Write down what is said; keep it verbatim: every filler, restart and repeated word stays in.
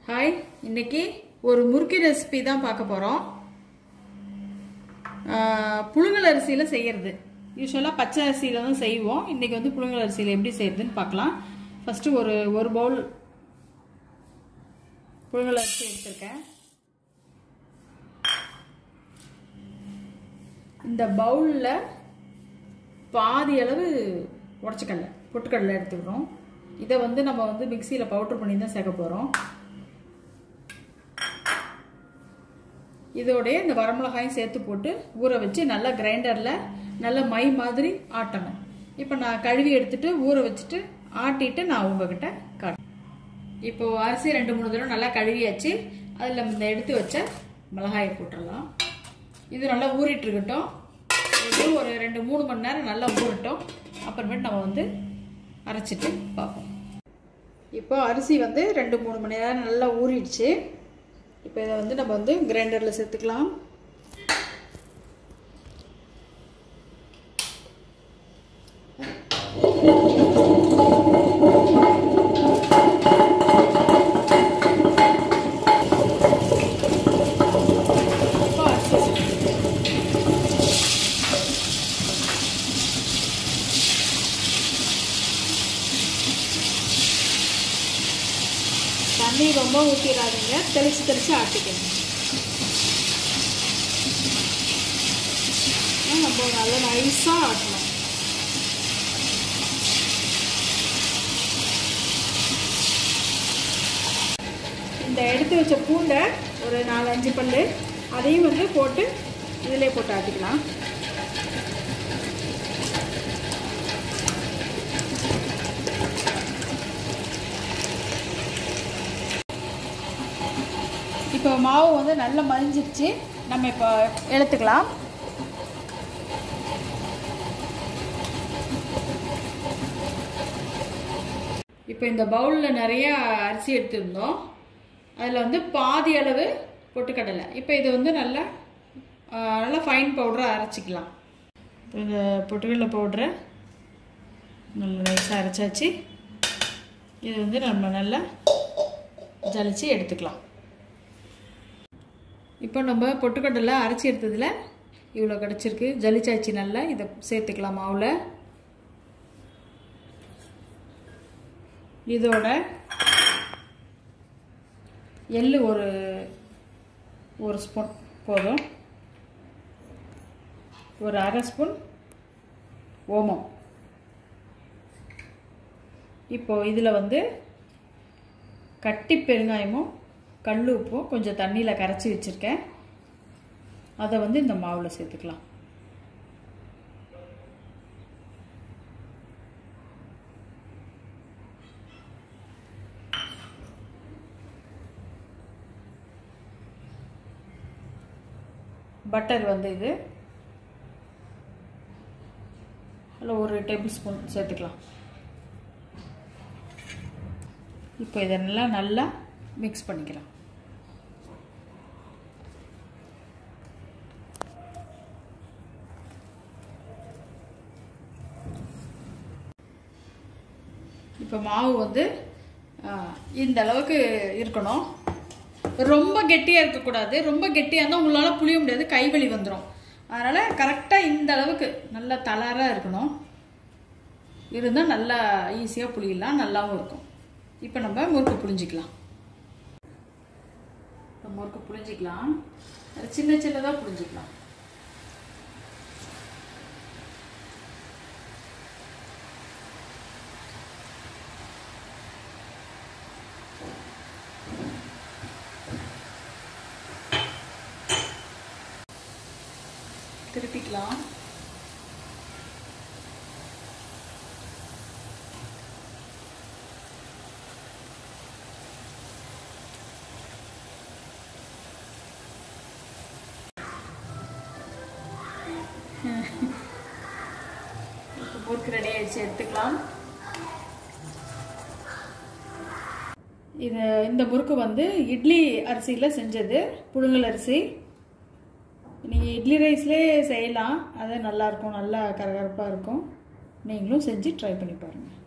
Hi, இன்னைக்கு ஒரு முறுக்கு ரெசிபி தான் பார்க்க போகிறோம். புழுங்கல் அரிசியில் செய்கிறது. யூஸ்வலாக பச்சை அரிசியில் தான் செய்வோம். இன்றைக்கி வந்து புழுங்கல் அரிசியில் எப்படி செய்கிறதுன்னு பார்க்கலாம். ஃபஸ்ட்டு ஒரு ஒரு பவுல் புழுங்கல் அரிசி எடுத்துருக்கேன். இந்த பவுலில் பாதி அளவு உடச்சிக்கடலை பொட்டுக்கடலை எடுத்துக்கிறோம். இதை வந்து நம்ம வந்து மிக்சியில் பவுடர் பண்ணி தான் சேர்க்க போகிறோம். இதோடைய இந்த வரமிளகாயும் சேர்த்து போட்டு ஊற வச்சு நல்லா கிரைண்டரில் நல்லா மை மாதிரி ஆட்டணும். இப்போ நான் கழுவி எடுத்துட்டு ஊற வச்சுட்டு ஆட்டிட்டு நான் உங்ககிட்ட காட்டுறேன். இப்போ அரிசி ரெண்டு மூணு தடவை நல்லா கழுவியாச்சு. அதில் இந்த எடுத்து வச்ச மிளகாயை போட்டுடலாம். இது நல்லா ஊறிட்டு இருக்கட்டும். இது ஒரு ரெண்டு மூணு மணி நேரம் நல்லா ஊறட்டும். அப்புறமேட்டு நம்ம வந்து அரைச்சிட்டு பார்ப்போம். இப்போ அரிசி வந்து ரெண்டு மூணு மணி நேரம் நல்லா ஊறிடுச்சு. இப்போ இதை வந்து நம்ம வந்து கிரைண்டரில் சேர்த்துக்கலாம். தண்ணி ரொம்ப ஊற்றிடாதீங்க, தெளிச்சு தெளிச்சு ஆட்டிக்கணும். நம்ம நல்லா நைஸாக ஆட்டணும். இந்த எடுத்து வச்ச பூண்டை ஒரு நாலு அஞ்சு பல்லு அதையும் வந்து போட்டு இதிலே போட்டு ஆட்டிக்கலாம். இப்போ மாவு வந்து நல்லா மலிஞ்சிருச்சு. நம்ம இப்போ எடுத்துக்கலாம். இப்போ இந்த பவுலில் நிறைய அரிசி எடுத்துருந்தோம். அதில் வந்து பாதி அளவு பொட்டுக்கடலை. இப்போ இது வந்து நல்லா நல்லா ஃபைன் பவுடராக அரைச்சிக்கலாம். இப்போ இந்த பொட்டுக்கடலை பவுடரை நல்லா நைஸாக அரைச்சாச்சு. இது வந்து நம்ம நல்லா ஜலிச்சு எடுத்துக்கலாம். இப்போ நம்ம பொட்டுக்கடலை அரைச்சி எடுத்ததில் இவ்வளோ கிடச்சிருக்கு. ஜலிச்சாச்சி நல்லா. இதை சேர்த்துக்கலாம் மாவில். இதோட எள்ளு ஒரு ஒரு ஸ்பூன் போதும். ஒரு அரை ஸ்பூன் ஓமம். இப்போ இதில் வந்து கட்டி பெருங்காயமும் கல் உப்பும் கொஞ்சம் தண்ணியில் கரைச்சி வச்சுருக்கேன். அதை வந்து இந்த மாவில் சேர்த்துக்கலாம். பட்டர் வந்து இது அதில் ஒரு டேபிள் ஸ்பூன் சேர்த்துக்கலாம். இப்போ இதெல்லாம் நல்லா மிக்ஸ் பண்ணிக்கலாம். இப்போ மாவு வந்து இந்த அளவுக்கு இருக்கணும். ரொம்ப கெட்டியாக இருக்கக்கூடாது. ரொம்ப கெட்டியாக இருந்தால் உங்களால் புளிய முடியாது, கைவலி வந்துடும். அதனால் கரெக்டாக இந்த அளவுக்கு நல்லா தளராக இருக்கணும். இருந்தால் நல்லா ஈஸியாக புளியலாம், நல்லாவும் இருக்கும். இப்போ நம்ம முறுக்கு புளிஞ்சிக்கலாம். இப்போ முறுக்கு புளிஞ்சிக்கலாம். சின்ன சின்னதாக புளிஞ்சிக்கலாம். திருப்பிக்கலாம். முறுக்கு ரெடி ஆயிடுச்சு, எடுத்துக்கலாம். இது இந்த முறுக்கு வந்து இட்லி அரிசியில் செஞ்சது, புழுங்கல் அரிசி. நீங்கள் இட்லி ரைஸ்லேயே செய்யலாம். அது நல்லாயிருக்கும், நல்லா கரகரப்பாக இருக்கும். நீங்களும் செஞ்சு ட்ரை பண்ணி பாருங்கள்.